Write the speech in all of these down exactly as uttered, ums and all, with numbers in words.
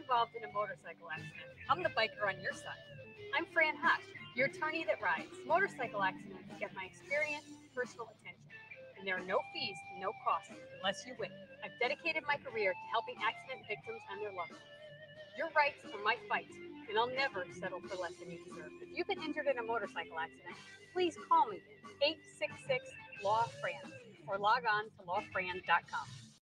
involved in a motorcycle accident, I'm the biker on your side. I'm Fran Hush, your attorney that rides. Motorcycle accidents get my experience and personal attention, and there are no fees and no costs unless you win. I've dedicated my career to helping accident victims and their loved ones. Your rights are my fight, and I'll never settle for less than you deserve. If you've been injured in a motorcycle accident, please call me at eight six six, L A W Fran or log on to law fran dot com.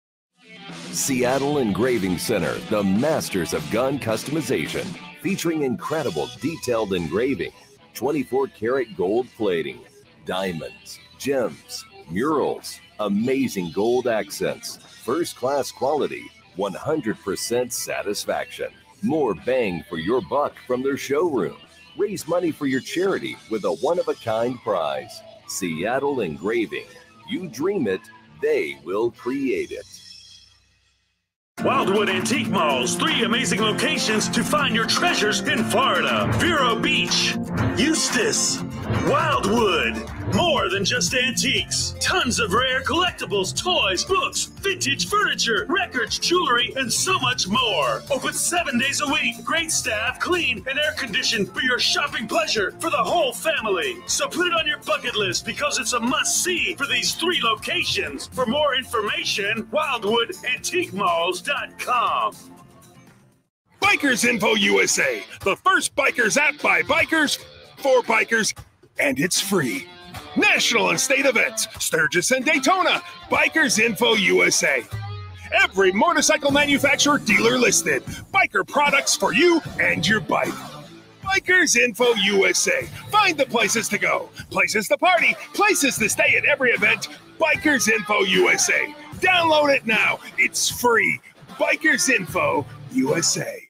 Seattle Engraving Center, the masters of gun customization, featuring incredible detailed engraving, twenty-four karat gold plating, diamonds, gems, murals, amazing gold accents, first-class quality, one hundred percent satisfaction. More bang for your buck from their showroom. Raise money for your charity with a one-of-a-kind prize. Seattle Engraving. You dream it, they will create it. Wildwood Antique Malls, three amazing locations to find your treasures in Florida. Vero Beach, Eustis, Wildwood. More than just antiques. Tons of rare collectibles, toys, books, vintage furniture, records, jewelry, and so much more. Open seven days a week. Great staff, clean, and air conditioned for your shopping pleasure for the whole family. So put it on your bucket list because it's a must-see for these three locations. For more information, wildwood antique malls dot com. Bikers Info U S A, the first bikers app by bikers, for bikers, and it's free. National and state events, Sturgis and Daytona, Bikers Info U S A. Every motorcycle manufacturer dealer listed. Biker products for you and your bike. Bikers Info U S A. Find the places to go, places to party, places to stay at every event. Bikers Info U S A. Download it now. It's free. Bikers Info U S A.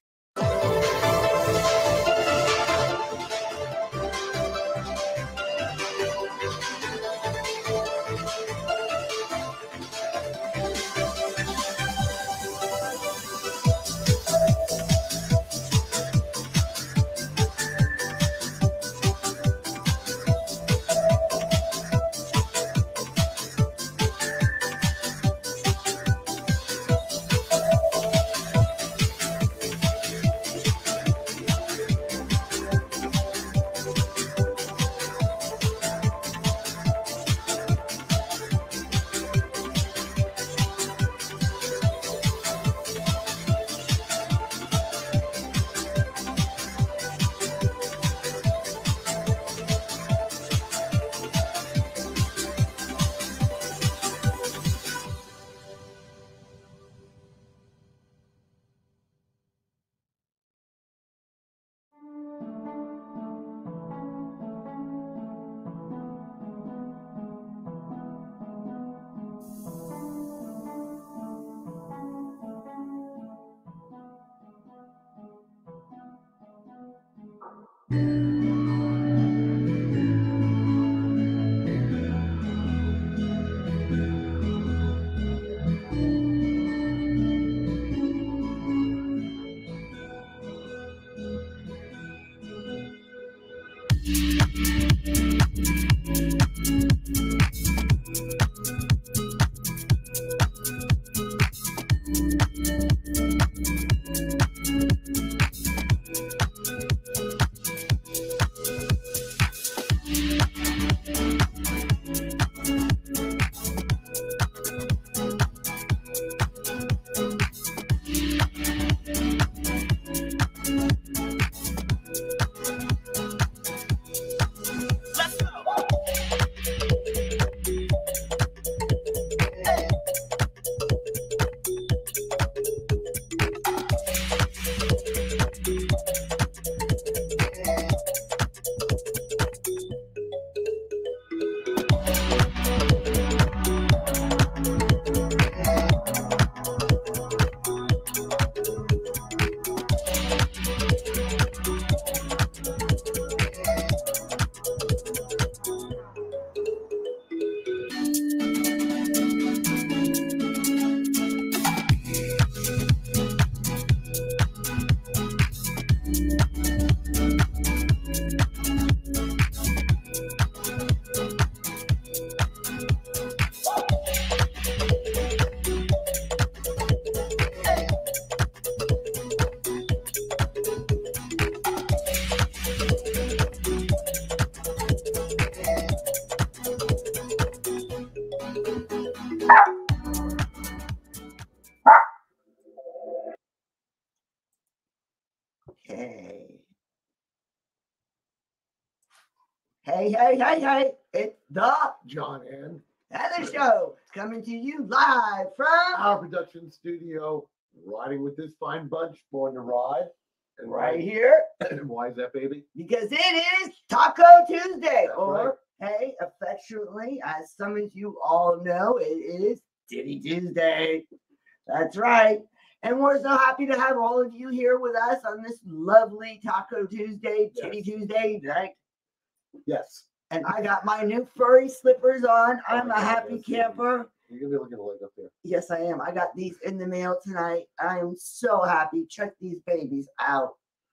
Hey, hey, hey, hey, it's the John and Heather Show coming to you live from our production studio, riding with this fine bunch, born to ride. And right here. And why is that, baby? Because it is Taco Tuesday, That's or hey, affectionately, as some of you all know, it is Titty Tuesday. That's right. And we're so happy to have all of you here with us on this lovely Taco Tuesday, Titty Yes. Tuesday night. Yes. And I got my new furry slippers on. Oh I'm my a God, happy yes. camper. You're gonna be looking like up there. Yes, I am. I got these in the mail tonight. I am so happy. Check these babies out.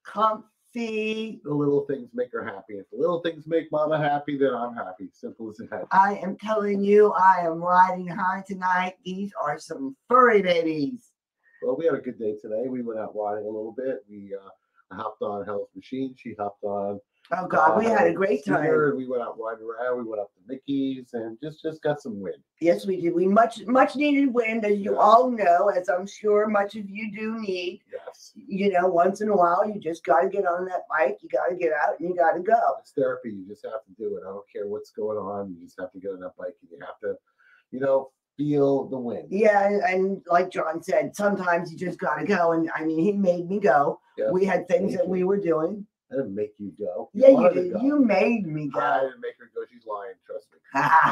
Comfy. The little things make her happy. If the little things make mama happy, then I'm happy. Simple as that. I am telling you, I am riding high tonight. These are some furry babies. Well, we had a good day today. We went out riding a little bit. We uh, hopped on Hell's Machine. She hopped on. Oh God, we uh, had a great time. scooter, and we went out riding around. We went up to Mickey's and just just got some wind. Yes, we did. We much much needed wind, as you Yeah. all know, as I'm sure much of you do need. Yes. You know, once in a while, you just got to get on that bike. You got to get out, and you got to go. It's therapy. You just have to do it. I don't care what's going on. You just have to get on that bike and you have to, you know, feel the wind. Yeah, and, and like John said, sometimes you just got to go. And I mean, he made me go. Yeah. We had things Thank that you. we were doing. I didn't make you go. Yeah, you wanted to did. go. You made me I go. didn't make her go. She's lying. Trust me.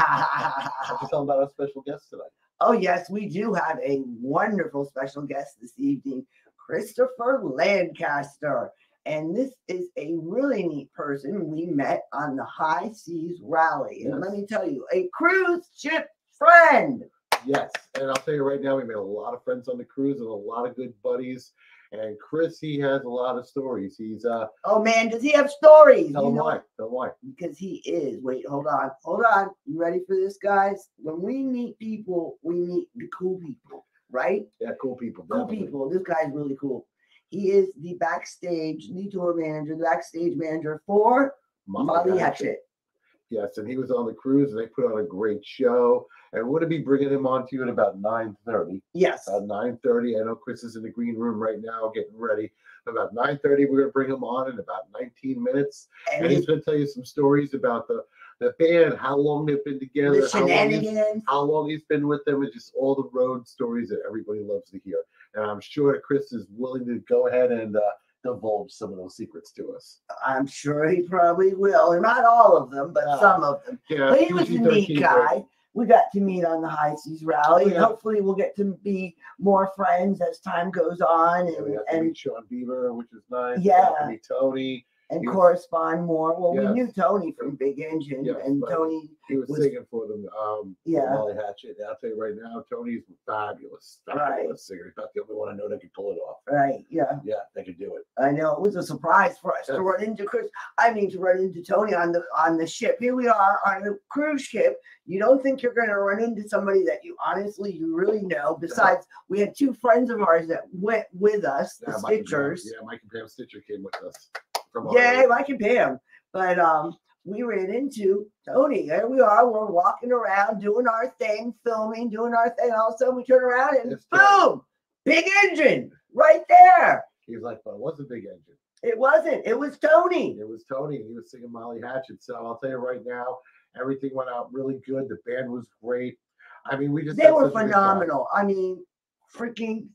I'm just telling about our special guest tonight. Oh, yes, we do have a wonderful special guest this evening, Christopher Lancaster. And this is a really neat person we met on the High Seas Rally. And Yes. let me tell you, a cruise ship friend. Yes, and I'll tell you right now, we made a lot of friends on the cruise and a lot of good buddies. And Chris, he has a lot of stories. He's uh, Oh, man, does he have stories? tell You him know- why. Tell him why. Because he is. Wait, hold on. Hold on. You ready for this, guys? When we meet people, we meet the cool people, right? Yeah, cool people. Cool definitely. people. This guy's really cool. He is the backstage, the tour manager, the backstage manager for Molly Hatchet. Yes, and he was on the cruise, and they put on a great show. And we're going to be bringing him on to you at about nine thirty. Yes. About nine thirty. I know Chris is in the green room right now getting ready. About nine thirty, we're going to bring him on in about nineteen minutes. And And he- he's going to tell you some stories about the, the band, how long they've been together, the how long, he's, shenanigans. how long he's been with them, and just all the road stories that everybody loves to hear. And I'm sure that Chris is willing to go ahead and uh, divulge some of those secrets to us. I'm sure he probably will. And not all of them, but Ah, some of them. Yeah, But he was a P G neat thirteen guy. rating. We got to meet on the High Seas Rally. Oh, yeah. And hopefully we'll get to be more friends as time goes on Yeah, we and, got to and, meet Sean Bieber, which was nice. We Yeah. got to meet Tony. and he was- correspond more. Well, Yes. we knew Tony from Big Engine, Yes, and but- Tony, He was, was- singing for them. Um, for Yeah. Molly Hatchet. And I'll tell you right now, Tony's fabulous. Fabulous Right. singer. He's not the only one I know that can pull it off. right? Yeah. Yeah, they could do it. I know it was a surprise for us to Yes. run into Chris. I mean, to run into Tony on the on the ship. Here we are on a cruise ship. You don't think you're going to run into somebody that you honestly you really know. Besides, we had two friends of ours that went with us, the Yeah, Mike and Pam- Stitchers. Yeah, Mike and Pam Stitcher came with us. From Yay, our- Mike and Pam. But um, we ran into Tony. There we are. We're walking around, doing our thing, filming, doing our thing. All of a sudden, we turn around and It's Tony. boom, Big Engine right there. He was like, but it was a big engine. It wasn't. It was Tony. It was Tony, and he was singing Molly Hatchet. So I'll tell you right now, everything went out really good. The band was great. I mean, we just They had were such a good time. phenomenal. I mean, freaking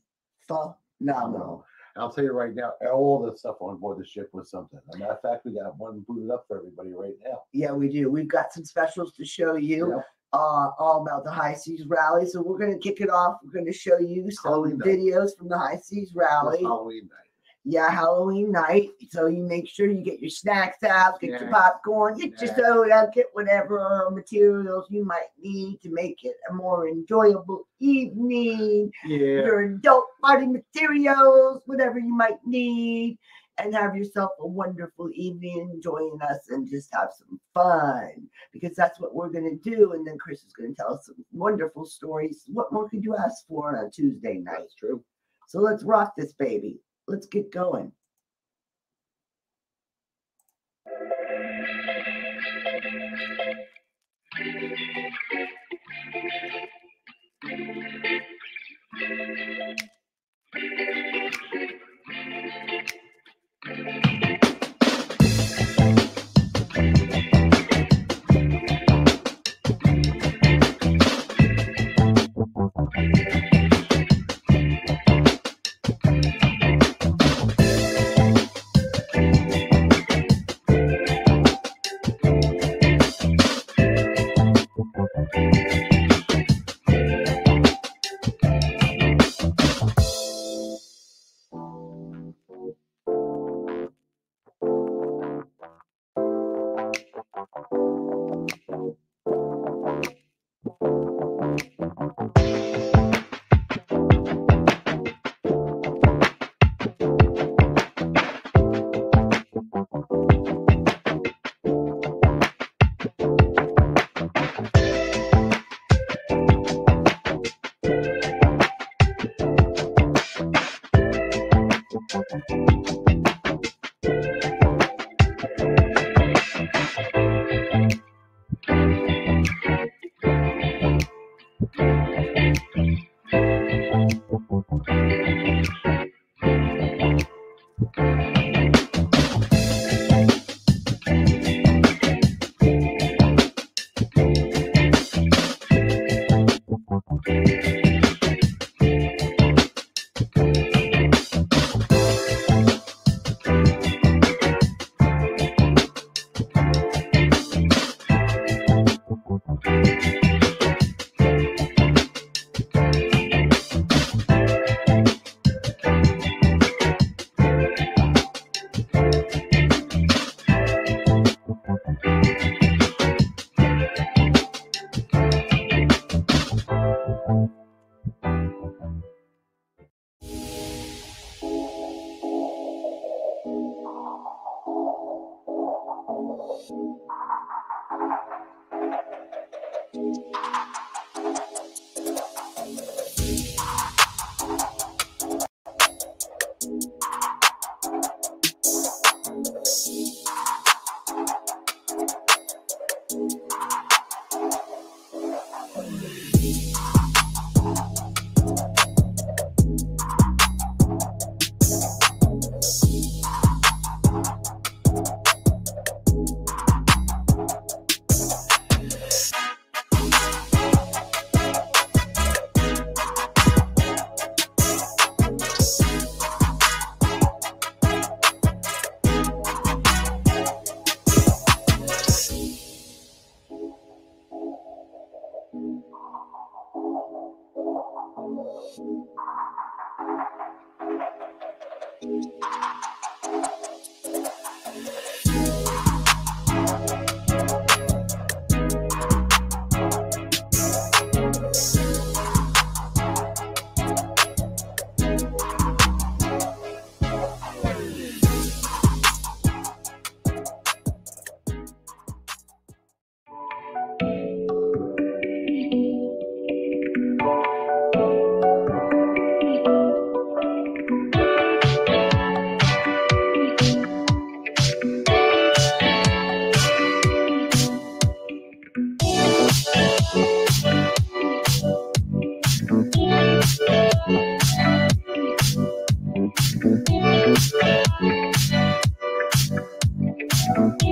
phenomenal. And I'll tell you right now, all the stuff on board the ship was something. As a matter of fact, we got one booted up for everybody right now. Yeah, we do. We've got some specials to show you. Yep. Uh, all about the High Seas Rally. So we're going to kick it off. We're going to show you some Halloween night. videos from the High Seas It was Rally. Halloween night. Yeah, Halloween night. So you make sure you get your snacks out, get your Snacks. popcorn, get your Snacks. soda, get whatever materials you might need to make it a more enjoyable evening. Yeah. Your adult party materials, whatever you might need, and have yourself a wonderful evening joining us and just have some fun, because that's what we're going to do. And then Chris is going to tell us some wonderful stories. What more could you ask for on a Tuesday night? That's true. So let's rock this baby. Let's get going.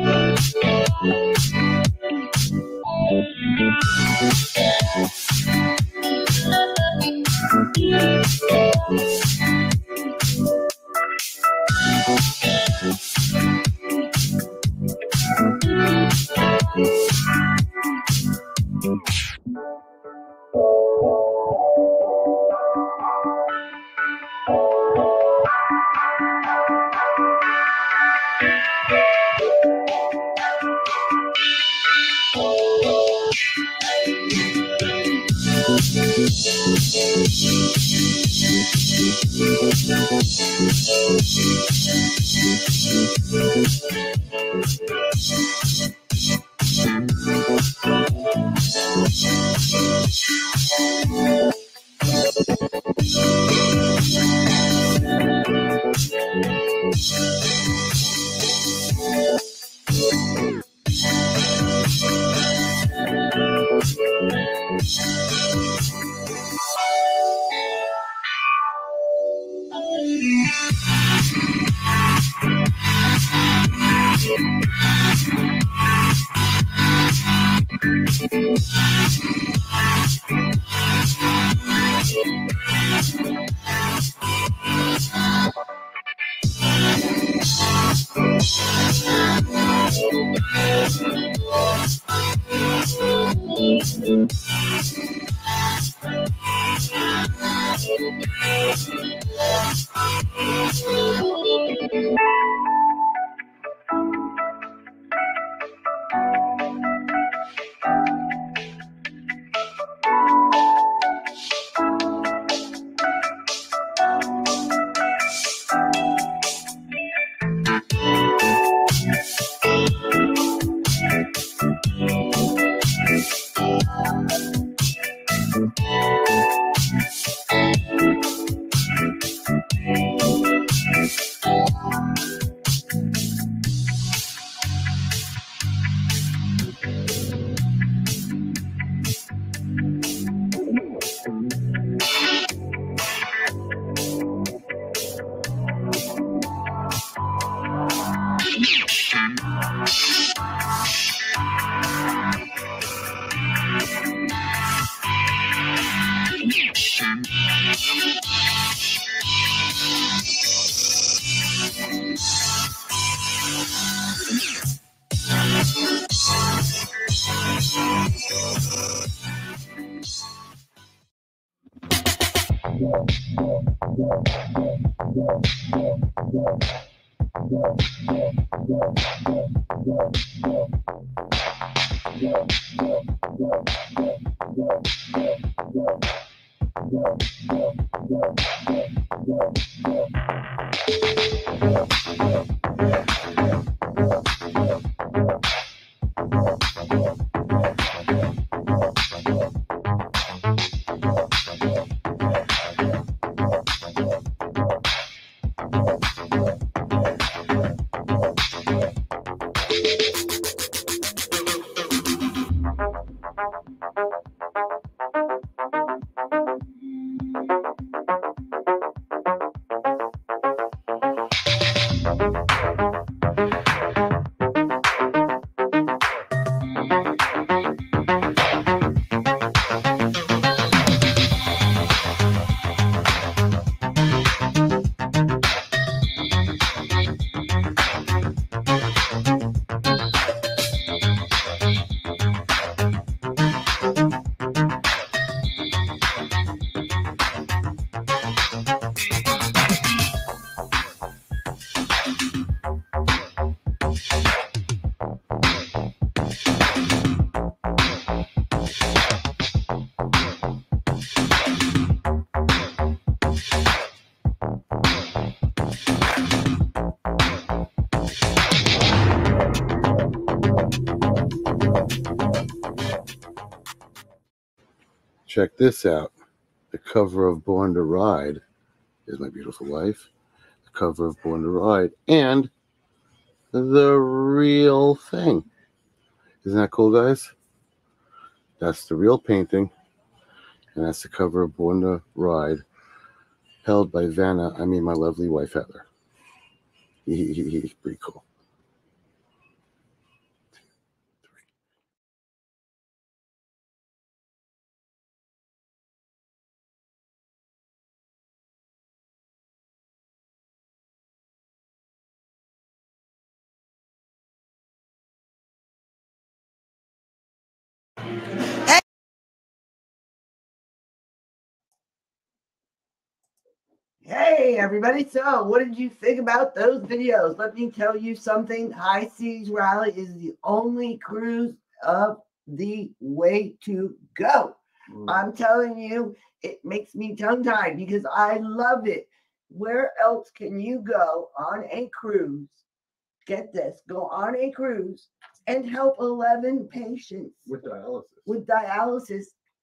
Check this out. The cover of Born to Ride is my beautiful wife. The cover of Born to Ride and the real thing. Isn't that cool, guys? That's the real painting, and that's the cover of Born to Ride, held by Vanna, I mean my lovely wife, Heather. He, he, he's pretty cool. Hey, everybody. So, what did you think about those videos? Let me tell you something. High Seas Rally is the only cruise of the way to go. Mm. I'm telling you, it makes me tongue-tied because I love it. Where else can you go on a cruise? Get this, go on a cruise and help eleven patients with dialysis. With dialysis,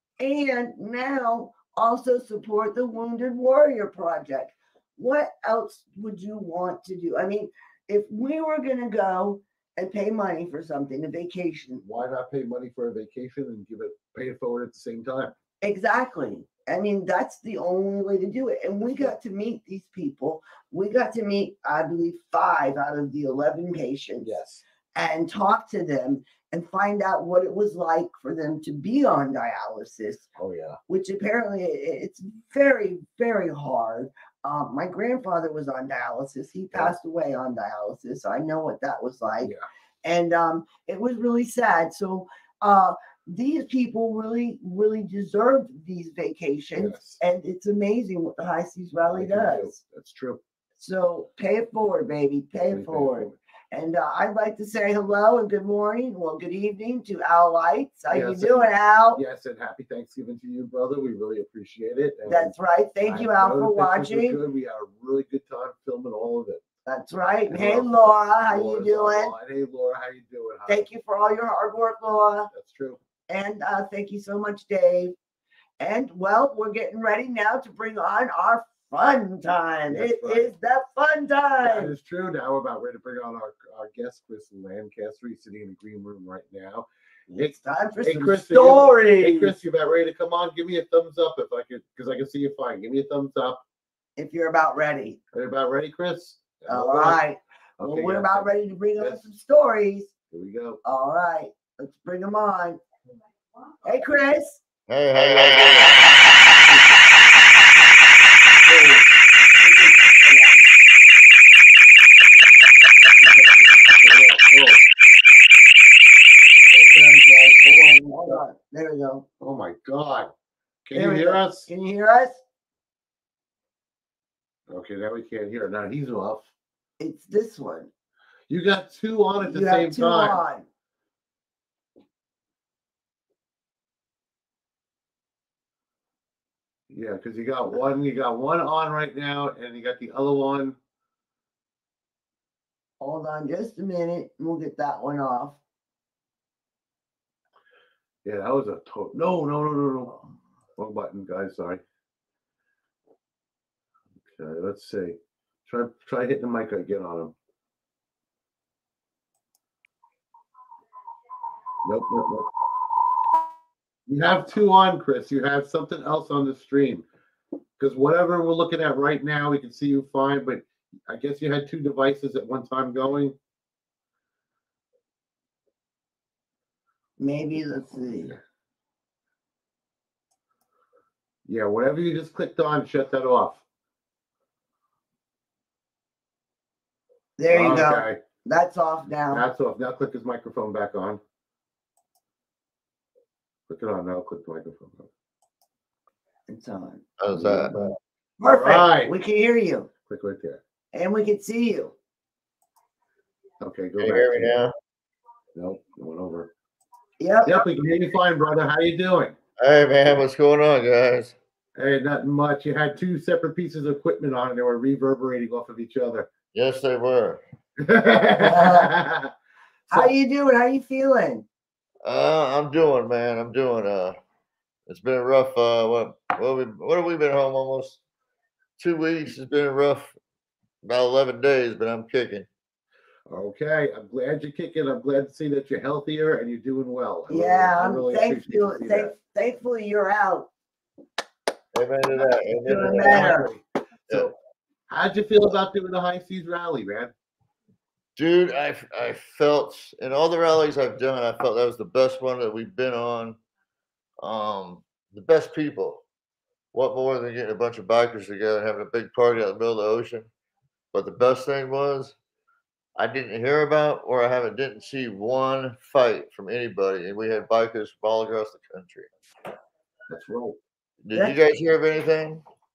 and now also support the Wounded Warrior Project. What else would you want to do? I mean, if we were going to go and pay money for something, a vacation. Why not pay money for a vacation and give it, pay it forward at the same time? Exactly. I mean, that's the only way to do it. And we got to meet these people. We got to meet, I believe, five out of the eleven patients. Yes. And talk to them and find out what it was like for them to be on dialysis. Oh, yeah. Which apparently it's very, very hard. Um, my grandfather was on dialysis. He passed yeah. away on dialysis. So I know what that was like. Yeah. And um, it was really sad. So uh, these people really, really deserved these vacations. Yes. And it's amazing what the High Seas Rally does. Do. That's true. So pay it forward, baby. Pay it forward. forward. And uh, I'd like to say hello and good morning, well, good evening to Al Lights. How yes, you doing, Al? Yes, and happy Thanksgiving to you, brother. We really appreciate it. And that's right. Thank you, Al, for watching. Good. We had a really good time filming all of it. That's right. And hey, Laura, how Laura's you doing? On. Hey, Laura, how you doing? Hi. Thank you for all your hard work, Laura. That's true. And uh, thank you so much, Dave. And, well, we're getting ready now to bring on our fun time. That's it right. is the fun time. That is true. Now we're about ready to bring on our, our guest, Chris Lancaster. He's sitting in the green room right now. It's time for hey, some Chris, stories. Hey, Chris, you about ready to come on? Give me a thumbs up if I could, because I can see you fine. Give me a thumbs up. If you're about ready. Are you about ready, Chris? All, All right. right. Okay, well, we're yeah. about ready to bring yes. on some stories. Here we go. All right. Let's bring them on. Hey, Chris. Hey, how you doing? Hold on. There we go. Oh my God. Can there you hear go. us? Can you hear us? Okay, now we can't hear. Now he's off. It's this one. You got two on at the you same have two time. On. Yeah, because you got one, you got one on right now, and you got the other one. Hold on just a minute. We'll get that one off. Yeah, that was a total. No, no, no, no, no. Wrong button, guys. Sorry. Okay, let's see. Try, try hitting the mic again on him. Nope, nope, nope. You have two on, Chris. You have something else on the stream. Because whatever we're looking at right now, we can see you fine, but I guess you had two devices at one time going. Maybe, let's see. Yeah, whatever you just clicked on, shut that off. There you okay. go. That's off now. That's off. Now click his microphone back on. Click it on now. Click the microphone on. It's on. How's that? Perfect. Right. We can hear you. Click right there. And we can see you. Okay, go can back. You hear me now? Nope, going over. Yep. Yep, we can hear you fine, brother. How you doing? Hey, man, what's going on, guys? Hey, nothing much. You had two separate pieces of equipment on, and they were reverberating off of each other. Yes, they were. uh, so, how you doing? How you feeling? Uh, I'm doing, man. I'm doing. Uh, it's been rough. Uh, what? What? We, what have we been home almost two weeks? It's been rough. About eleven days, but I'm kicking. Okay, I'm glad you're kicking. I'm glad to see that you're healthier and you're doing well. I yeah, really, I'm really thankful. Thank, thankfully, you're out. Amen to that. Amen doing better. So, how'd you feel about doing the High Seas Rally, man? Dude, I I felt in all the rallies I've done, I felt that was the best one that we've been on. Um, the best people. What more than getting a bunch of bikers together and having a big party out in the middle of the ocean? But the best thing was, I didn't hear about or I haven't didn't see one fight from anybody, and we had bikers from all across the country. That's right. Did yeah. you guys hear of anything?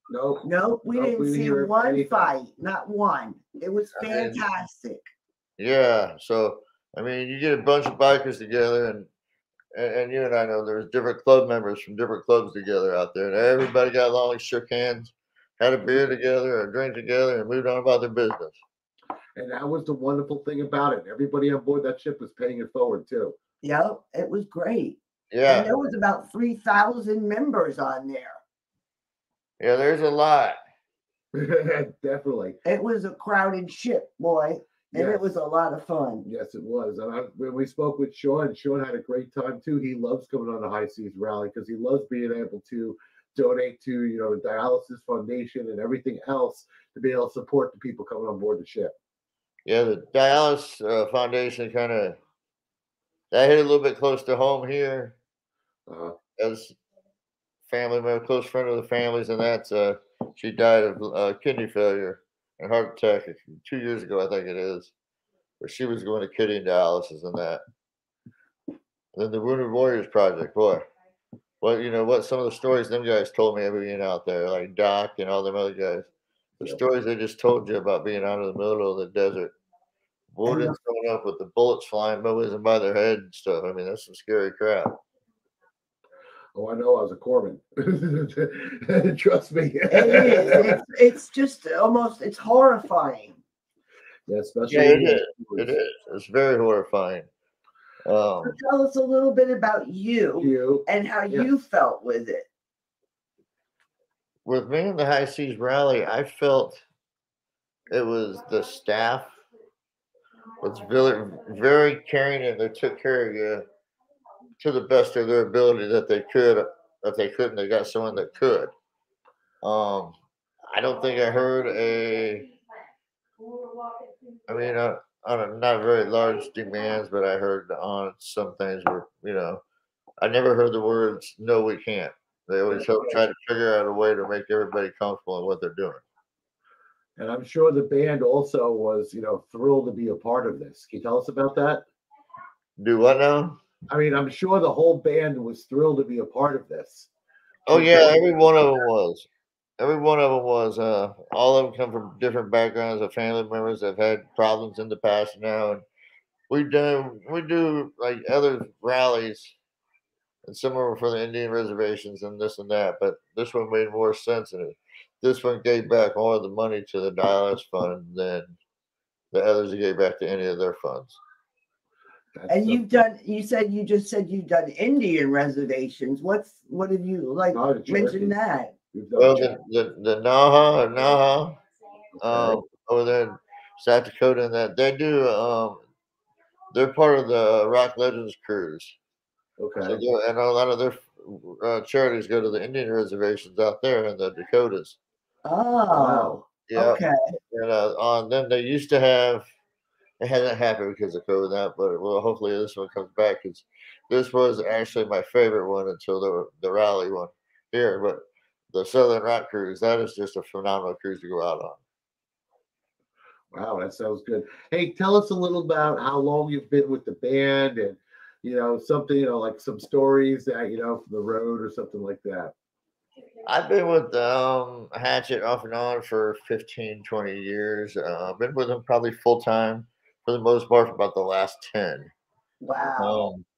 Nope. Nope, we Nope, didn't we didn't see hear one anything. fight, not one. It was I mean, fantastic. yeah. So I mean, you get a bunch of bikers together, and and, and you and I know there's different club members from different clubs together out there, and everybody got along, shook hands, had a beer together, or a drink together, and moved on about their business. And that was the wonderful thing about it. Everybody on board that ship was paying it forward too. Yep, it was great. Yeah. And there was about three thousand members on there. Yeah, there's a lot. Definitely. It was a crowded ship, boy. And Yes. it was a lot of fun. Yes, it was. And I, when we spoke with Sean, Sean had a great time too. He loves coming on the High Seas Rally because he loves being able to donate to, you know, the Dialysis Foundation and everything else to be able to support the people coming on board the ship. Yeah, the Dialysis uh, Foundation kind of that hit a little bit close to home here. Uh, As family member, close friend of the families, and that's uh, she died of uh, kidney failure and heart attack two years ago, I think it is, where she was going to kidney dialysis and that. And then the Wounded Warriors Project, boy, well, you know what? Some of the stories them guys told me of being out there, like Doc and all them other guys, the Yep. stories they just told you about being out in the middle of the desert, wounded, coming up with the bullets flying, whizzing by their head and stuff. I mean, that's some scary crap. oh, I know. I was a corpsman. Trust me. It is. It's, it's just almost, it's horrifying. Yeah, especially. Yeah, it when is. you- It is. It's very horrifying. Um, So tell us a little bit about you You. and how Yeah. you felt with it. with me in the High Seas Rally, I felt it was the staff was very, very caring, and they took care of you to the best of their ability that they could. If they couldn't, they got someone that could. Um, I don't think I heard a. I mean, uh, on a not very large demands, but I heard on some things where you know, I never heard the words "No, we can't." They always help try to figure out a way to make everybody comfortable in what they're doing. And I'm sure the band also was, you know, thrilled to be a part of this. Can you tell us about that? Do what now? I mean, I'm sure the whole band was thrilled to be a part of this. Oh yeah, every one of them was. Every one of them was. Uh, all of them come from different backgrounds of family members that have had problems in the past now, and we do we do like other rallies, and some of them for the Indian reservations and this and that. But this one made more sense, and it, this one gave back more of the money to the Dialysis Fund than the others gave back to any of their funds. That's And the- you've done, you said, you just said you've done Indian reservations. What's, what have you, like, Oh, the mention Cherokees. that? We've done Well, that. the the, the Naha or Naha, Okay. um, over there in South Dakota, and that they do. Um, they're part of the Rock Legends cruise. Okay. So they're- and a lot of their uh, charities go to the Indian reservations out there in the Dakotas. Oh, Yeah, okay. and uh, on then they used to have. It hasn't happened because of COVID now, but well, hopefully this one comes back because this was actually my favorite one until the the rally one here. But the Southern Rock Cruise, that is just a phenomenal cruise to go out on. Wow, that sounds good. Hey, tell us a little about how long you've been with the band and, you know, something, you know, like some stories that, you know, from the road or something like that. I've been with um, Hatchet off and on for fifteen, twenty years. Uh, I've been with them probably full time for the most part for about the last ten. Wow. Um,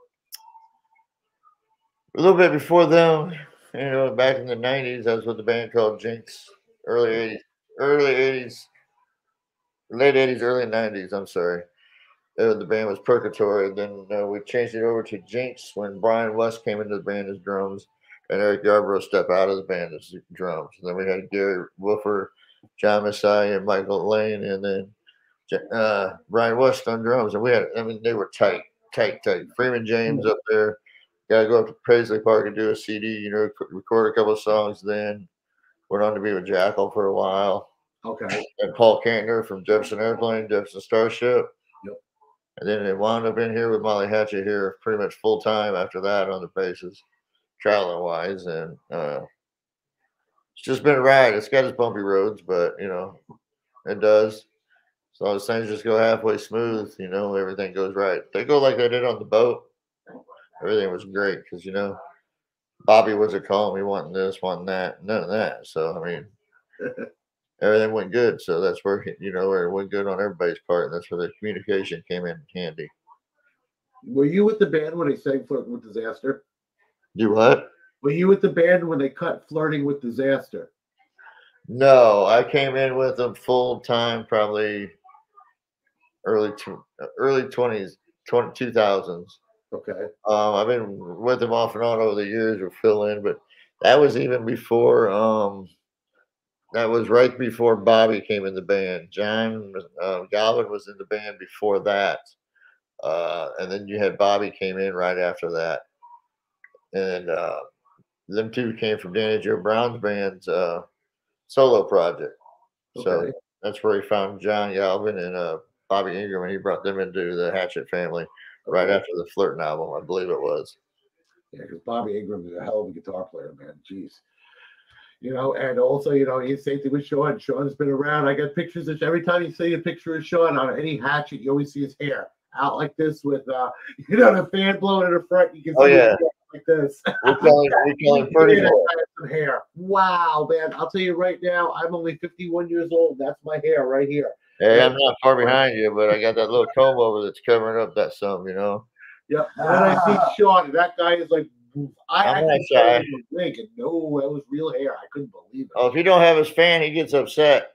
a little bit before them, you know, back in the nineties, I was with a band called Jinx, early eighties, early eighties, late eighties, early nineties. I'm sorry. Uh, the band was Purgatory. Then uh, we changed it over to Jinx when Brian West came into the band as drums, and Eric Yarbrough stepped out of the band as drums. And then we had Gary Wolfer, John Messiah, and Michael Lane, and then uh, Brian West on drums. And we had, I mean, they were tight, tight, tight. Freeman James up there. Got to go up to Paisley Park and do a C D, you know, record a couple of songs. Then went on to be with Jackal for a while. Okay. And Paul Kantner from Jefferson Airplane, Jefferson Starship. Yep. And then they wound up in here with Molly Hatchet here pretty much full time after that on the bases, traveling wise. And uh, it's just been a ride. It's got its bumpy roads, but, you know, it does. So those things just go halfway smooth, you know, everything goes right. They go like they did on the boat. Everything was great because, you know, Bobby wasn't calling me wanting this, wanting that, none of that. So I mean, everything went good. So that's where you know where it went good on everybody's part, and that's where the communication came in handy. Were you with the band when they sang "Flirting with Disaster"? You what? Were you with the band when they cut "Flirting with Disaster"? No, I came in with them full time, probably early tw- early twenties, twenty, two thousands. Okay. Um, I've been with them off and on over the years with fill in, but that was even before. Um, that was right before Bobby came in the band. John uh, Galvin was in the band before that, uh, and then you had Bobby came in right after that, and uh, them two came from Danny Joe Brown's band's uh, solo project. So Okay. that's where he found John Galvin and uh, Bobby Ingram, and he brought them into the Hatchet family right Okay. after the Flirting album, I believe it was. Yeah, because Bobby Ingram is a hell of a guitar player, man. Jeez. You know, and also, you know, he's same thing with Sean. Sean's been around. I got pictures of every time you see a picture of Sean on any Hatchet, you always see his hair out like this with, uh, you know, the fan blowing in the front. You can see Oh, his yeah. hair like this. We call him, we call him Pretty Yeah, Boy. I have some hair. Wow, man. I'll tell you right now, I'm only fifty-one years old. That's my hair right here. Hey, I'm not far behind you, but I got that little comb over that's covering up that some, you know. Yeah. And then I see Sean, and that guy is like, I, I'm I not couldn't tell shy. it was a wig, and no, that was real hair. I couldn't believe it. Oh, if you don't have his fan, he gets upset.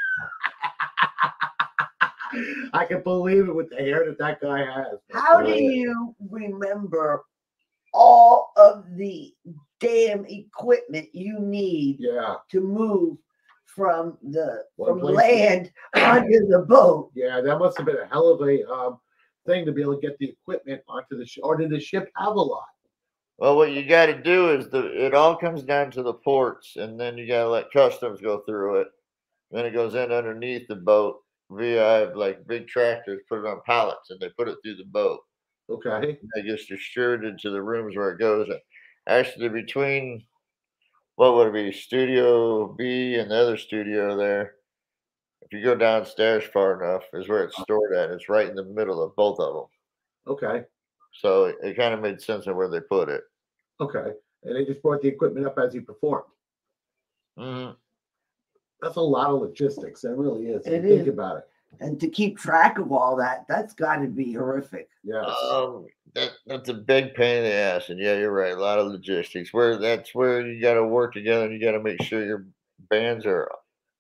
I can believe it with the hair that that guy has. How do you remember all of the damn equipment you need Yeah, to move from the One from place to- land onto the boat? yeah, that must have been a hell of a um, thing to be able to get the equipment onto the ship. Or did the ship have a lot? Well, what you got to do is the it all comes down to the ports, and then you got to let customs go through it. Then it goes in underneath the boat via like big tractors, put it on pallets, and they put it through the boat. Okay. It gets distributed to the rooms where it goes. And actually, between what would it be, Studio B and the other studio there, if you go downstairs far enough, is where it's stored at. It's right in the middle of both of them. Okay. So it, it kind of made sense of where they put it. Okay. And they just brought the equipment up as he performed. hmm That's a lot of logistics. That really is. If It you think is. about it. And to keep track of all that, that's got to be horrific. Yes. Um, that, that's a big pain in the ass, and yeah, you're right. A lot of logistics. Where that's where you got to work together, and you got to make sure your bands are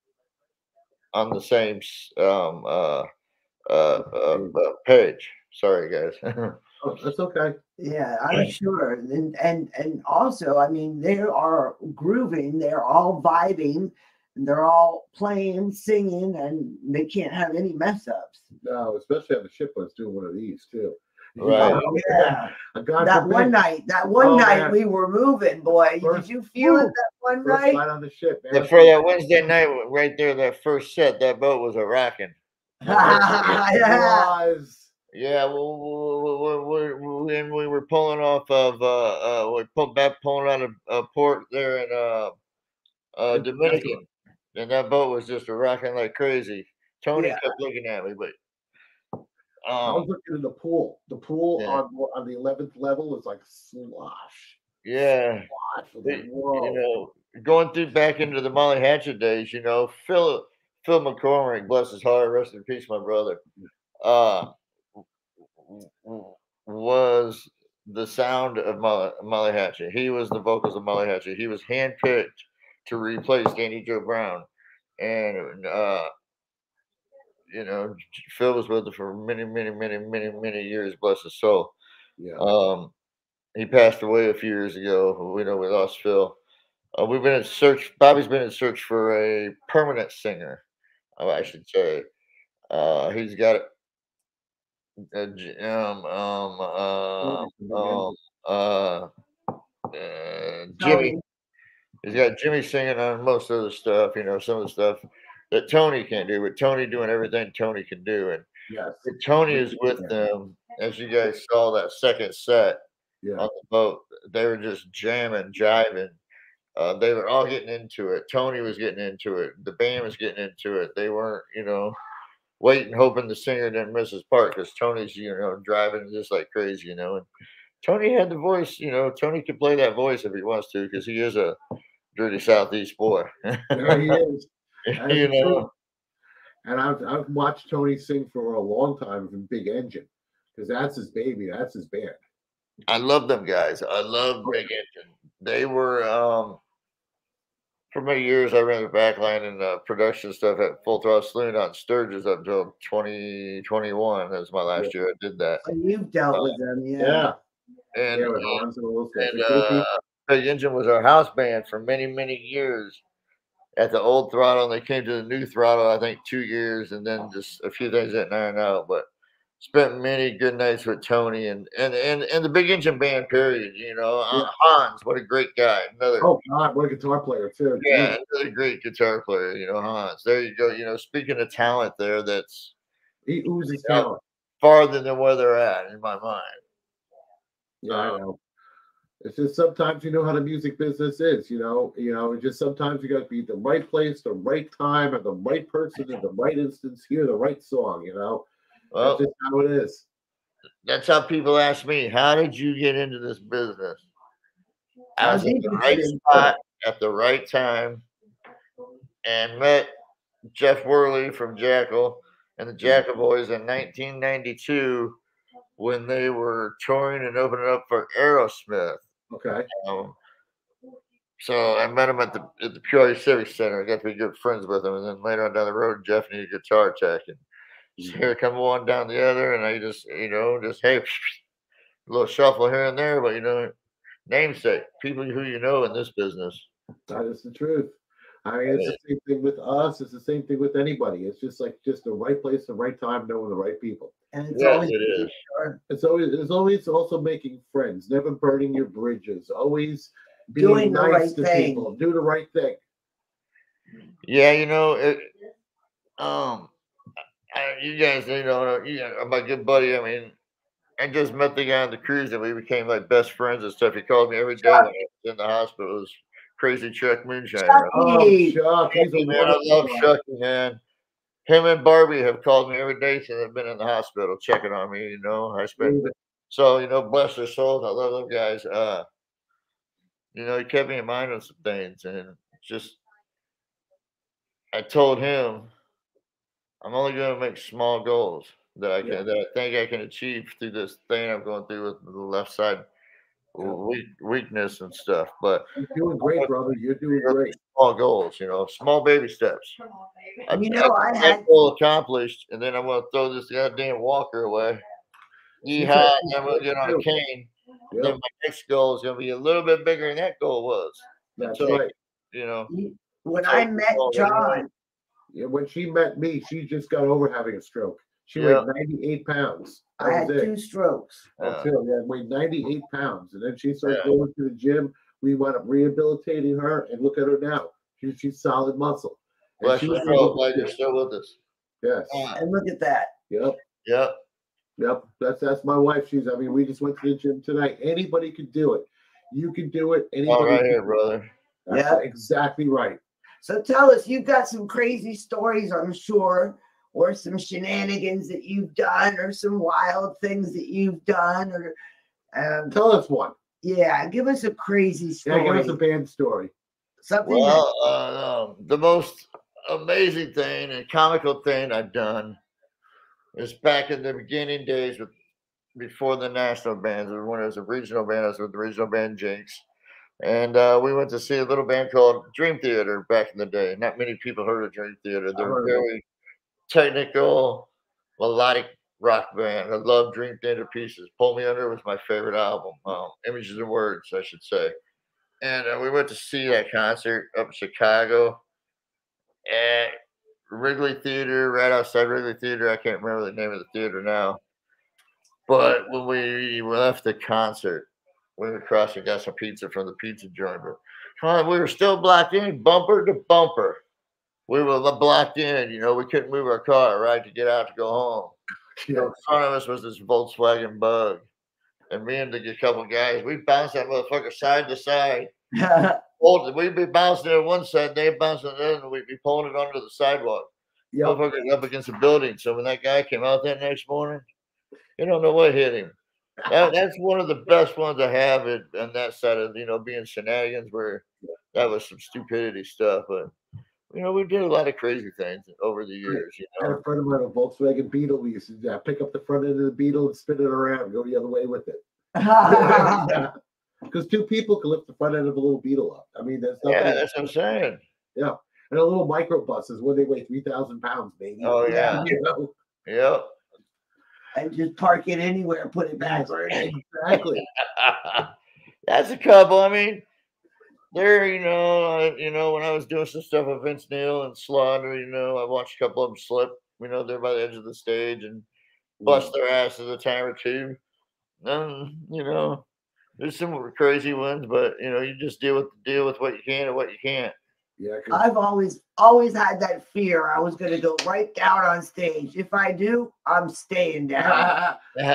on the same s- um uh uh, uh, uh page. Sorry, guys. Oh, that's okay. Yeah, I'm sure. And and and also, I mean, they are grooving, they're all vibing, and they're all playing, singing, and they can't have any mess ups. No, especially on the ship was doing one of these too. Right. Oh, yeah. Uh, God That forbid, one night, that one Oh, night man. we were moving, boy. First- Did you feel it Woo. that one first night? night on the ship, man. But for that Wednesday night, right there, that first set, that boat was a rocking. Yeah. It was. Yeah, well, we, we, we, when we were pulling off of, uh, uh, we pulled back, pulling out of uh, port there in uh, uh, In Dominican, and that boat was just rocking like crazy. Tony Yeah. kept looking at me, but I was um, looking at the pool. The pool Yeah. on on the eleventh level was like slosh. yeah, Slosh. I was the- like, whoa. you know, going through back into the Molly Hatchet days, you know, Phil Phil McCormick, bless his heart, rest in peace, my brother. Uh, w- w- was the sound of Molly, Molly Hatchet. He was the vocals of Molly Hatchet. He was handpicked to replace Danny Joe Brown, and uh, you know, J- Phil was with him for many, many, many, many, many years. Bless his soul. Yeah. Um, he passed away a few years ago. We know we lost Phil. Uh, we've been in search. Bobby's been in search for a permanent singer. uh, I should say. Uh, he's got uh, J- um um uh, um uh, uh, Jimmy. Tony. He's got Jimmy singing on most of the stuff. You know, some of the stuff that Tony can't do, but Tony doing everything Tony can do, and Yes. if Tony is with them, as you guys saw that second set Yeah. on the boat. They were just jamming, jiving. Uh, they were all getting into it. Tony was getting into it. The band was getting into it. They weren't, you know, waiting, hoping the singer didn't miss his part because Tony's, you know, driving just like crazy, you know. And Tony had the voice. You know, Tony could play that voice if he wants to, because he is a dirty Southeast boy. There he is. That you is know. true. And I've, I've watched Tony sing for a long time from Big Engine, because that's his baby. That's his band. I love them guys. I love Big Engine. They were, um, for many years, I ran the backline and uh, production stuff at Full Throttle Saloon out in Sturgis up until twenty twenty-one. That was my last year I did that. And you've dealt Uh, with them, yeah. Yeah. And, Yeah, with uh, Hans and those guys. and They're cool uh, people. Big Engine was our house band for many, many years at the old Throttle. And they came to the new Throttle, I think, two years, and then just a few things didn't iron out. But spent many good nights with Tony and and and, and the Big Engine band, period. You know, uh, Yeah. Hans, what a great guy. Another Oh, God, what a guitar player, too. yeah, another great guitar player. You know, Hans. There you go. You know, speaking of talent, there, that's He oozes Yeah. talent. farther than where they're at in my mind. Yeah, I know. It's just sometimes you know how the music business is, you know. You know, it's just sometimes you got to be at the right place, the right time, and the right person in the right instance, hear the right song. You know, Well, that's just how it is. that's how people ask me, how did you get into this business? I How was at did the you right get into spot at the right time and met Jeff Worley from Jackal and the Jackal Boys in nineteen ninety-two when they were touring and opening up for Aerosmith. Okay. Um, so I met him at the at the Peoria Civic Center. I got to be good friends with him. And then later on down the road, Jeff needed a guitar tech. And so here come one down the other. And I just, you know, just, hey, a little shuffle here and there. But, you know, namesake, people who you know in this business. That is the truth. I mean, it's the same thing with us. It's the same thing with anybody. It's just like just the right place, the right time, knowing the right people. And it's Yes, always it is. sure, It's always it's always also making friends, never burning your bridges, always being Doing the nice right to thing. people, do the right thing. Yeah, you know, it, um, I, you guys, you know, you are my good buddy. I mean, I just met the guy on the cruise, and we became like best friends and stuff. He called me every day when I was in the hospital. It was Crazy Chuck Moonshine. Chuck- Oh, Hey. Chuck, he's a Man, I love wonderful guy. Chucky, man. Him and Barbie have called me every day since I've been in the hospital checking on me. You know, I spent so you know, bless their souls. I love them guys. Uh, you know, he kept me in mind on some things, and just I told him I'm only going to make small goals that I can Yeah. that I think I can achieve through this thing I'm going through with the left side weak, weakness and stuff. But You're doing great, brother. You're doing great. small goals, you know, small baby steps. I've You know, got I that had- goal accomplished, and then I'm going to throw this goddamn walker away. Yeehaw, and I'm going to get on a cane. Yep, Then my next goal is going to be a little bit bigger than that goal was. that's until I- right. You know, when I met John, Yeah, when she met me, she just got over having a stroke. She Yeah. weighed ninety-eight pounds. I That had was it. two strokes. Oh, uh, too. Yeah, weighed ninety-eight pounds. And then she started Yeah. going to the gym. We wound up rehabilitating her, and look at her now. She, she's solid muscle. And bless she your was soul, able glad to- you're still with us. Yes. Uh, And look at that. Yep. Yep. Yep. That's that's my wife. She's. I mean, we just went to the gym tonight. Anybody could do it. You can do it. Anybody. All right can here, do it. brother. That's Yeah. exactly right. So tell us, you've got some crazy stories, I'm sure, or some shenanigans that you've done, or some wild things that you've done, or um, Tell us one. yeah, give us a crazy Yeah, story. give us a band story. Something Well, uh, um, the most amazing thing and comical thing I've done is back in the beginning days with before the national bands, or when it was a regional band, I was with the regional band Jinx. And uh, we went to see a little band called Dream Theater back in the day. Not many people heard of Dream Theater. They're heard of very technical, melodic rock band. I love Dream Theater pieces. Pull Me Under was my favorite album. Um, Images and Words, I should say. And uh, we went to see that concert up in Chicago at Wrigley Theater, right outside Wrigley Theater. I can't remember the name of the theater now. But when we left the concert, we went across and got some pizza from the pizza joint. But come on, we were still blocked in, bumper to bumper. We were blocked in, you know, we couldn't move our car, right, to get out to go home. So in front of us was this Volkswagen Bug. And me and the couple guys, we bounced that motherfucker side to side. Hold- We'd be bouncing it on one side, they'd bouncing it in, and we'd be pulling it onto the sidewalk. Yep. Motherfucker up against the building. So when that guy came out that next morning, you don't know what hit him. That, that's one of the best ones I have it on that side of, you know, being shenanigans where that was some stupidity stuff. But, you know, we did a lot of crazy things over the years, you I had know. a friend of mine, a Volkswagen Beetle. We used to yeah, pick up the front end of the Beetle and spin it around and go the other way with it. Because two people can lift the front end of a little Beetle up. I mean, there's nothing. Yeah, that's what I'm saying. Yeah. And a little microbus is when they weigh three thousand pounds, baby. Oh, yeah. You know? Yep. And just park it anywhere and put it back where it is. Exactly. That's a couple. I mean, there, you know, I, you know, when I was doing some stuff with Vince Neil and Slaughter, you know, I watched a couple of them slip. You know, they're by the edge of the stage and bust their asses a time or two. Um, you know, there's some crazy ones, but you know, you just deal with deal with what you can and what you can't. Yeah, 'cause I've always always had that fear I was going to go right down on stage. If I do, I'm staying down.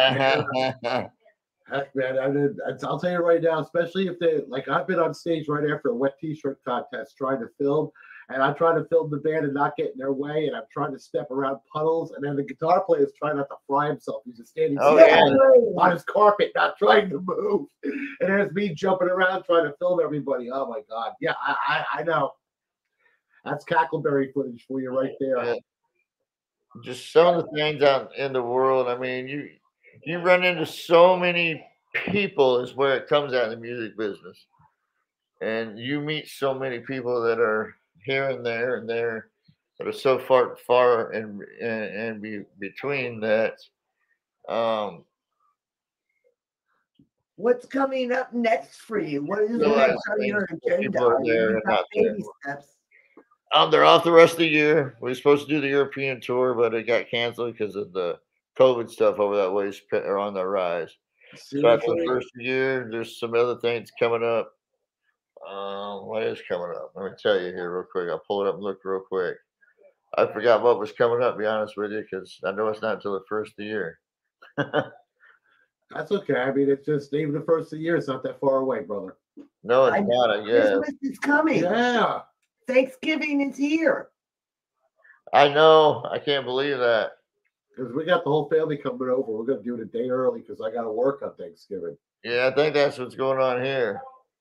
heck, man, I did, I'll tell you right now, especially if they like, I've been on stage right after a wet T-shirt contest trying to film, and I'm trying to film the band and not get in their way, and I'm trying to step around puddles, and then the guitar player is trying not to fry himself. He's just standing Oh, still yeah. on his carpet, not trying to move, and there's me jumping around trying to film everybody. Oh my God, yeah, I I, I know. That's Cackleberry footage for you right there. Yeah. Just some of the things out in the world. I mean, you you run into so many people is where it comes out in the music business, and you meet so many people that are here and there and there that are so far far and and, and be, between that. Um, What's coming up next for you? What is No, next I on your think agenda? people are I mean, there you've and got not there. baby steps. um, they're off the rest of the year. We were supposed to do the European tour, but it got canceled because of the COVID stuff over that way is- are on the rise. So after the Seriously. first year, there's some other things coming up. Um, what is coming up? Let me tell you here real quick. I'll pull it up and look real quick. I forgot what was coming up, to be honest with you, because I know it's not until the first of the year. That's okay. I mean, it's just even the first of the year. It's not that far away, brother. No, it's I- not, I guess. Christmas is coming. Yeah. Thanksgiving is here. I know. I can't believe that. Because we got the whole family coming over. We're going to do it a day early because I got to work on Thanksgiving. Yeah, I think that's what's going on here.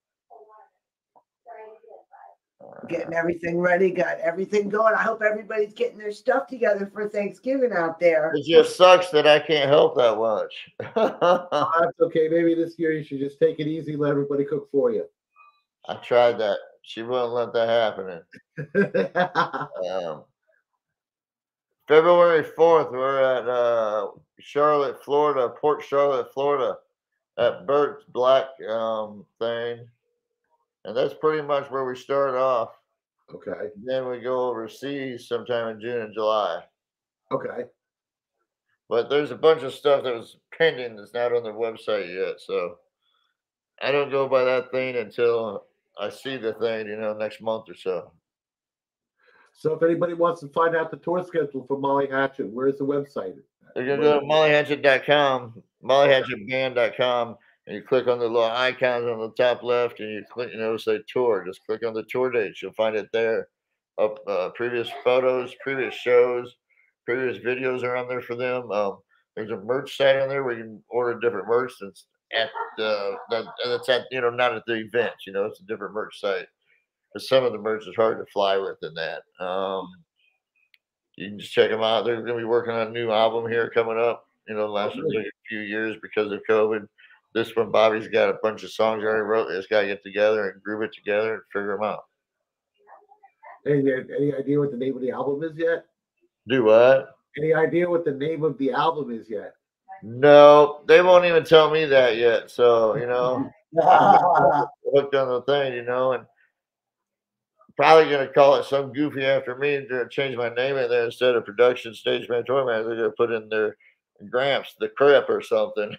Getting everything ready, got everything going. I hope everybody's getting their stuff together for Thanksgiving out there. It just sucks that I can't help that much. Oh, that's okay. Maybe this year you should just take it easy, let everybody cook for you. I tried that. She wouldn't let that happen. Um, February fourth, we're at uh, Charlotte, Florida, Port Charlotte, Florida, at Bert's Black um, thing. And that's pretty much where we start off. Okay. Then we go overseas sometime in June and July. Okay. But there's a bunch of stuff that was pending that's not on the website yet. So I don't go by that thing until I see the thing, you know, next month or so. So if anybody wants to find out the tour schedule for Molly Hatchet, where's the website? They're going to go to molly hatchet dot com, molly hatchet band dot com, and you click on the little icons on the top left, and you click, you know, say tour. Just click on the tour dates. You'll find it there. Up uh, previous photos, previous shows, previous videos are on there for them. Um, there's a merch site on there where you can order different merch that's at the that that's at you know not at the event. You know, it's a different merch site. But some of the merch is hard to fly with in that. Um, you can just check them out. They're going to be working on a new album here coming up. You know, last really? a few years because of COVID. This one, Bobby's got a bunch of songs already wrote. They just got to get together and groove it together and figure them out. Any, any idea what the name of the album is yet? Do what? Any idea what the name of the album is yet? No, they won't even tell me that yet. So, you know, I'm hooked on the thing, you know, and probably going to call it some goofy after me and gonna change my name in there instead of production stage man tour man. They're going to put in their Gramps, the Crip or something.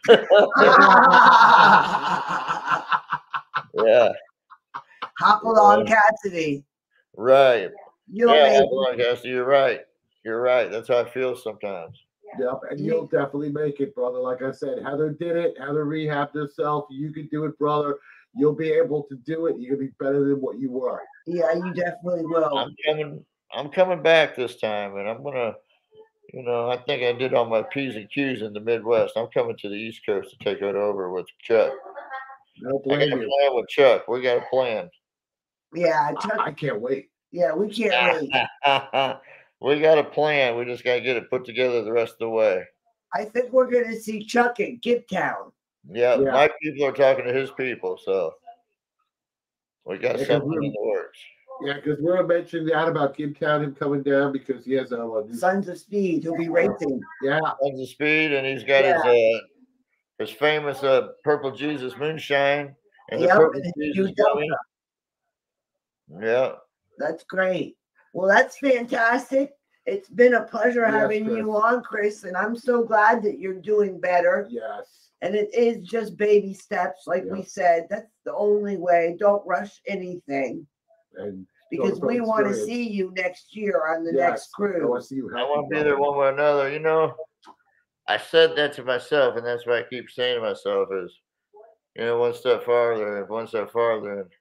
Yeah. Hop along, Cassidy. Right. You'll yeah, make it. Hopalong, Cassidy, you're right. You're right. That's how I feel sometimes. Yep, and you'll definitely make it, brother. Like I said, Heather did it. Heather rehabbed herself. You can do it, brother. You'll be able to do it. You're gonna be better than what you were. Yeah, you definitely will. I'm coming. I'm coming back this time, and I'm gonna. You know, I think I did all my P's and Q's in the Midwest. I'm coming to the East Coast to take it over with Chuck. I don't I got a blame plan you. with Chuck. We got a plan. Yeah, Chuck, I, I can't wait. yeah, we can't wait. We got a plan. We just got to get it put together the rest of the way. I think we're going to see Chuck at Gibtown. Yeah, Yeah. my people are talking to his people, so we got Yeah, 'cause something we're- in the works. Yeah, because we're gonna mention that about Gibtown, him coming down because he has a, a new, Sons of Speed, who'll be racing. yeah, Tons of speed, and he's got his uh, his famous uh, Purple Jesus moonshine and the Yep, Purple and his Jesus new Delta. gummy. Yeah, That's great. Well, that's fantastic. It's been a pleasure Yes, having Chris. you on, Chris, and I'm so glad that you're doing better. yes, And it is just baby steps, like we Yeah. said. That's the only way. Don't rush anything and because from we want to experience. see you next year on the yes, next I want cruise. to see you. I healthy, want to be brother. there one way or another. You know, I said that to myself, and that's what I keep saying to myself is, you know, one step farther, one step farther. And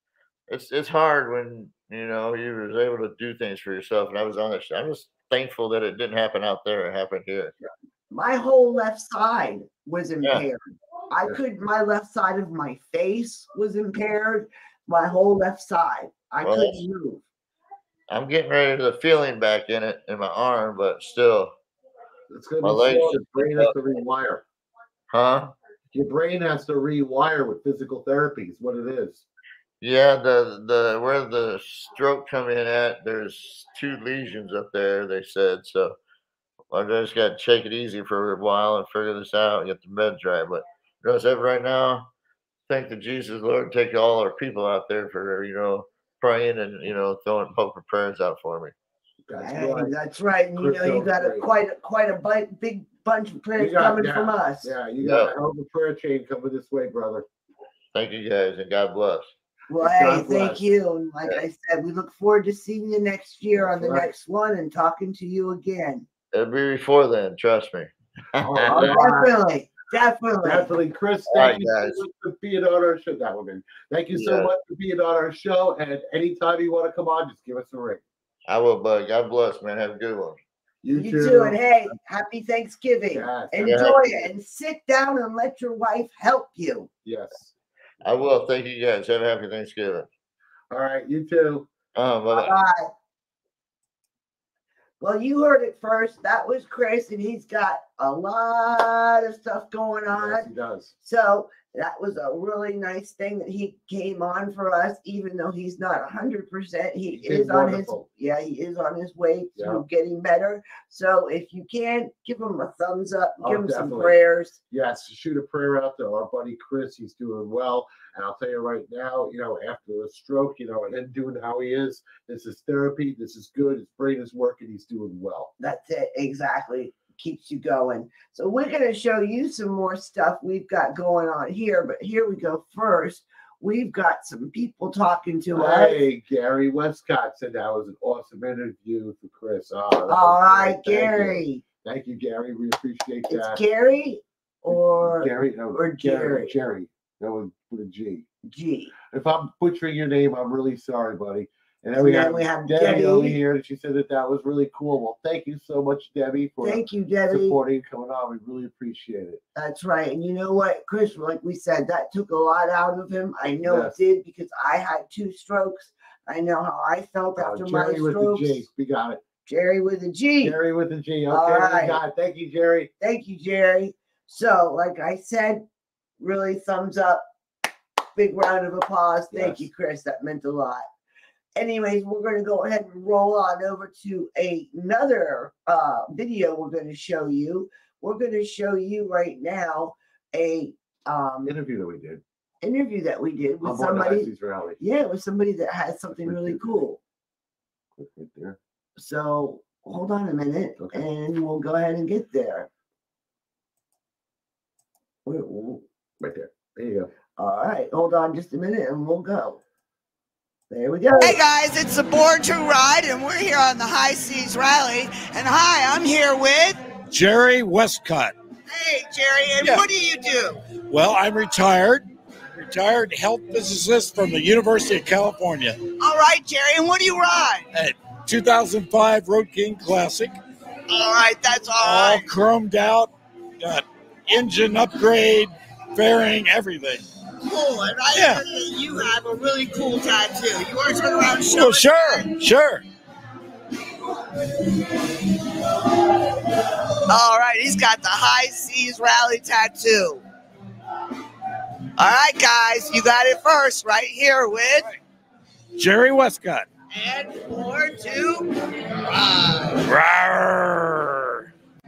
it's it's hard when you know you was able to do things for yourself, and I was on it. I'm just thankful that it didn't happen out there; it happened here. My whole left side was Yeah. impaired. I Yeah. could, my left side of my face was impaired. My whole left side. I Well, couldn't move. I'm getting ready to the feeling back in it in my arm, but still, It's gonna my be legs slow. should Your brain pick has up. to rewire. huh? Your brain has to rewire with physical therapy. Is what it is. Yeah, the the where the stroke come in at, there's two lesions up there. They said so. I just got to take it easy for a while and figure this out and get the meds right. But you know, as right now, thank the Jesus Lord, take all our people out there for you know praying and you know throwing poker prayers out for me. That's Hey, right. that's right. And you know, you Crypto's got a great. quite a quite a bu- big bunch of prayers You got- coming yeah, from us. Yeah, you got Yeah. a hell of a prayer chain coming this way, brother. Thank you guys and God bless. Well, God hey, bless. thank you. And like I said, we look forward to seeing you next year That's on the right. next one and talking to you again. It'll be before then, trust me. Oh, Oh, definitely, definitely. Definitely, Chris. All right, Thank you so guys. much for being on our show. That woman. Thank you so Yeah. much for being on our show. And anytime you want to come on, just give us a ring. I will, bud. God bless, man. Have a good one. You, You too. And hey, happy Thanksgiving. Yes, Enjoy it and sit down and let your wife help you. yes. I will. Thank you guys. Have a happy Thanksgiving. All right, you too. Um, bye. Bye. Well, you heard it first. That was Chris, and he's got a lot of stuff going on. Yes, he does. So that was a really nice thing that he came on for us, even though he's not a hundred percent. He He did is on wonderful. his yeah, he is on his way to Yeah. getting better. So if you can, give him a thumbs up, Oh, give him some definitely. prayers. Yes, shoot a prayer out to our buddy Chris. He's doing well. And I'll tell you right now, you know, after a stroke, you know, and him doing how he is, this is therapy. This is good. His brain is working. He's doing well. That's it, exactly. Keeps you going. So we're going to show you some more stuff we've got going on here. But here we go. First, we've got some people talking to us. Hey, Gary Westcott said that was an awesome interview for Chris. Oh, that was All great. right, Thank you. Gary. Thank you, Gary. We appreciate It's that. Gary or Gary no, or Jerry? Jerry. Jerry. That was with a G. G. If I'm butchering your name, I'm really sorry, buddy. And then And we then have, we have Debbie, Debbie. over here, and she said that that was really cool. Well, thank you so much, Debbie, for Thank you, Debbie. supporting and coming on. We really appreciate it. That's right. And you know what, Chris, like we said, that took a lot out of him. I know Yes. it did because I had two strokes. I know how I felt Uh, after my Jerry with the strokes. G. We got it. Jerry with a G. Jerry with the G. Okay, All we right. got it. Thank you, Jerry. Thank you, Jerry. So, like I said, really thumbs up. Big round of applause. Thank Yes. you, Chris. That meant a lot. Anyways, we're going to go ahead and roll on over to a- another uh, video we're going to show you. We're going to show you right now a um, Interview that we did. interview that we did with I'm on the somebody. Icy's rally. Yeah, with somebody that has something really cool. Click right there. So hold on a minute, Okay. and we'll go ahead and get there. Wait, wait, Right there. There you go. all right, hold on just a minute, and we'll go. There we go. Hey guys, it's the Born to Ride, and we're here on the High Seas Rally. And hi, I'm here with. Jerry Westcott. Hey Jerry, and Yeah. what do you do? Well, I'm retired, retired health physicist from the University of California. All right, Jerry, and what do you ride? At two thousand five Road King Classic. All right, that's all All right. chromed out, got engine upgrade, fairing, everything. Cool. And I Yeah. heard that you have a really cool tattoo. You want to turn around and show Oh, it? sure, sure. All right, he's got the High Seas Rally tattoo. All right, guys, you got it first right here with Jerry Westcott. and four, two, ride. Rawr.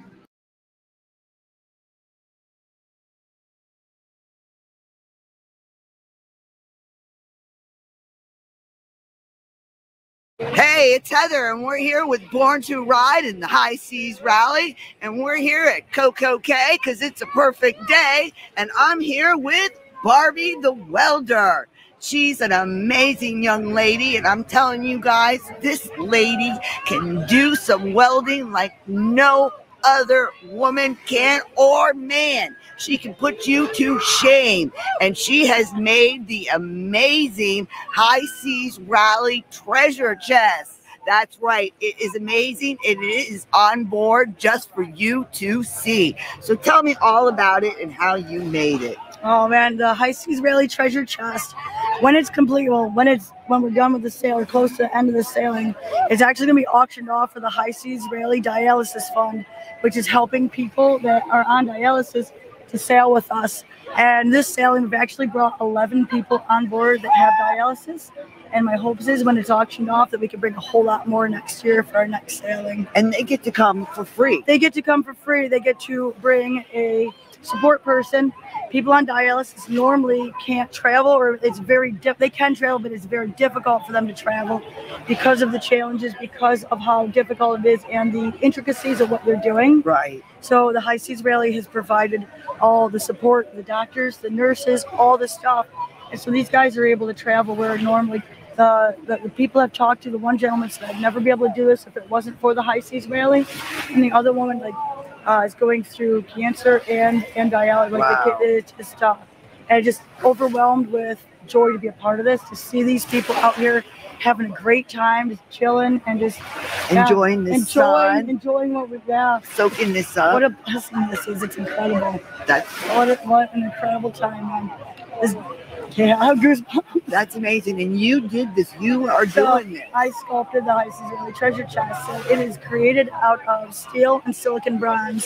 Hey, it's Heather, and we're here with Born to Ride in the High Seas Rally, and we're here at Coco K because it's a perfect day, and I'm here with Barbie the Welder. She's an amazing young lady, and I'm telling you guys, this lady can do some welding like no other woman can or man. She can put you to shame, and she has made the amazing High Seas Rally treasure chest. That's right, it is amazing, and it is on board just for you to see. So tell me all about it and how you made it. Oh man, the High Seas Rally treasure chest, when it's complete, well, when it's when we're done with the sail or close to the end of the sailing, it's actually going to be auctioned off for the High Seas Rally Dialysis Fund, which is helping people that are on dialysis to sail with us. And this sailing, we've actually brought eleven people on board that have dialysis. And my hopes is when it's auctioned off that we can bring a whole lot more next year for our next sailing. And they get to come for free. They get to come for free. They get to bring a support person. People on dialysis normally can't travel, or it's very diff- they can travel, but it's very difficult for them to travel because of the challenges, because of how difficult it is and the intricacies of what they're doing. Right. So the High Seas Rally has provided all the support, the doctors, the nurses, all the stuff. And so these guys are able to travel where normally the, the, the people I've talked to, the one gentleman said I'd never be able to do this if it wasn't for the High Seas Rally. And the other woman, like, Uh, is going through cancer and, and dialysis. Like Wow. it, it's just tough. And just overwhelmed with joy to be a part of this, to see these people out here having a great time, just chilling and just yeah, Enjoying the enjoying, sun. enjoying what we've got. Soaking this up. What a blessing this is. It's incredible. That's What, a, what an incredible time, man. This, yeah, I have goosebumps. That's amazing. And you did this. You are So doing this. I sculpted the High Seas Rally treasure chest. So it is created out of steel and silicon bronze.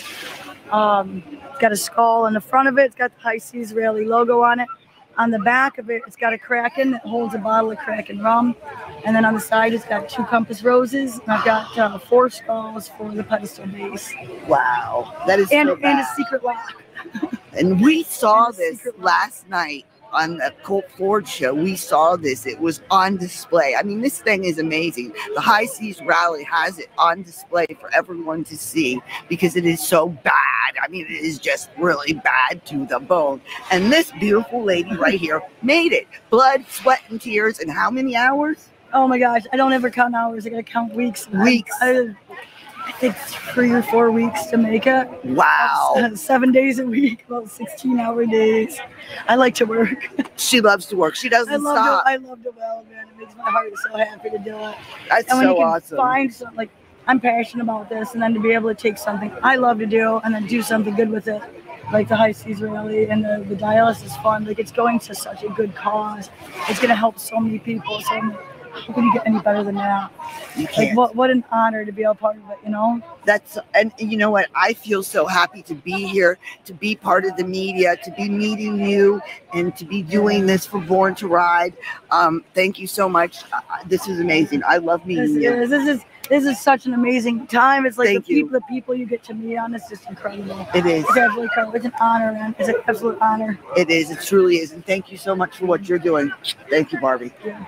Um, it's got a skull on the front of it. It's got the High Seas Rally logo on it. On the back of it, it's got a Kraken that holds a bottle of Kraken rum. And then on the side, it's got two compass roses. And I've got uh, four skulls for the pedestal base. Wow. That is And, so and bad. a secret lock. And we saw And a this secret last night on the Colt Ford show. We saw this. It was on display. I mean, this thing is amazing. The High Seas Rally has it on display for everyone to see because it is so bad. I mean, it is just really bad to the bone. And this beautiful lady right here made it. Blood, sweat, and tears in how many hours? Oh my gosh, I don't ever count hours. I gotta count weeks. Weeks. I, I, I think three or four weeks to make it. Wow. Uh, Seven days a week, about sixteen hour days. I like to work. She loves to work. She doesn't I love stop. to, I love to weld, man. It makes my heart so happy to do it. That's And when so you can awesome. find something, like, I'm passionate about this, and then to be able to take something I love to do and then do something good with it, like the High Seas Rally and the, the dialysis fund, like it's going to such a good cause. It's going to help so many people. So I'm like, how can you get any better than that? You Like can't. what what an honor to be a part of it, you know? That's and you know what? I feel so happy to be here, to be part of the media, to be meeting you, and to be doing this for Born to Ride. Um, thank you so much. Uh, this is amazing. I love This meeting you. is this is this is such an amazing time. It's like Thank the you. people the people you get to meet on, it's just incredible. It is. It's absolutely incredible. It's an honor, man. It's an absolute honor. It is. It truly is. And thank you so much for what you're doing. Thank you, Barbie. Yeah.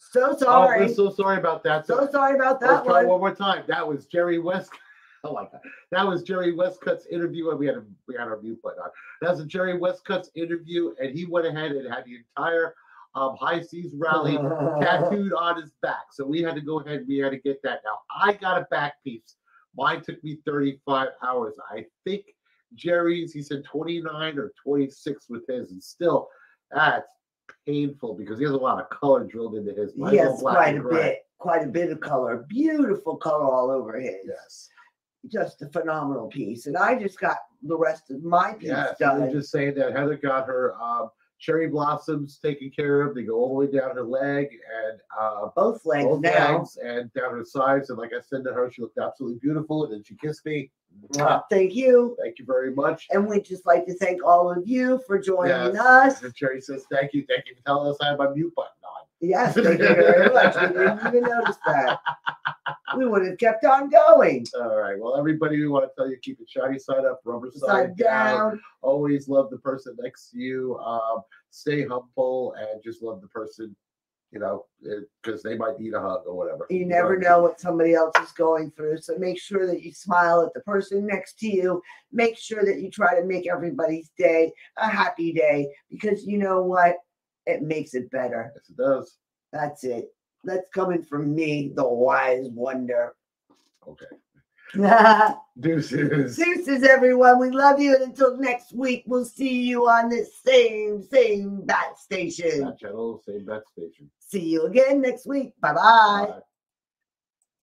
So Oh, sorry. we're so sorry about that. So sorry about Let's that try one. one more time. That was Jerry West. I like that. That was Jerry Westcott's interview, and we had a we had our mute button on. That's a Jerry Westcott's interview, and he went ahead and had the entire um, High Seas Rally tattooed on his back. So we had to go ahead and we had to get that. Now I got a back piece. Mine took me thirty-five hours. I think Jerry's, he said twenty-nine or twenty-six with his, and still that's painful because he has a lot of color drilled into his. Mine's all Yes, black quite and a gray. bit. Quite a bit of color. Beautiful color all over his. Yes. Just a phenomenal piece. And I just got the rest of my piece Yeah, so done. they're just saying that Heather got her um, cherry blossoms taken care of. They go all the way down her leg and uh, both legs both now. legs and down her sides. And like I said to her, she looked absolutely beautiful. And then she kissed me. Uh, thank you. Thank you very much. And we'd just like to thank all of you for joining Yes. us. And Cherry says, thank you. Thank you for telling us I have my mute button on. Yes, thank you very much. We didn't even notice that. We would have kept on going. All right. Well, everybody, we want to tell you keep it shiny side up, rubber side, Side down. down. Always love the person next to you. Um, stay humble and just love the person, you know, because they might need a hug or whatever. You never know what somebody else is going through. So make sure that you smile at the person next to you. Make sure that you try to make everybody's day a happy day because you know what? It makes it better. Yes, it does. That's it. That's coming from me, the wise wonder. Okay. Deuces. Deuces, everyone. We love you. And until next week, we'll see you on this same, same bat station. That channel, same bat station. See you again next week. Bye-bye. Bye.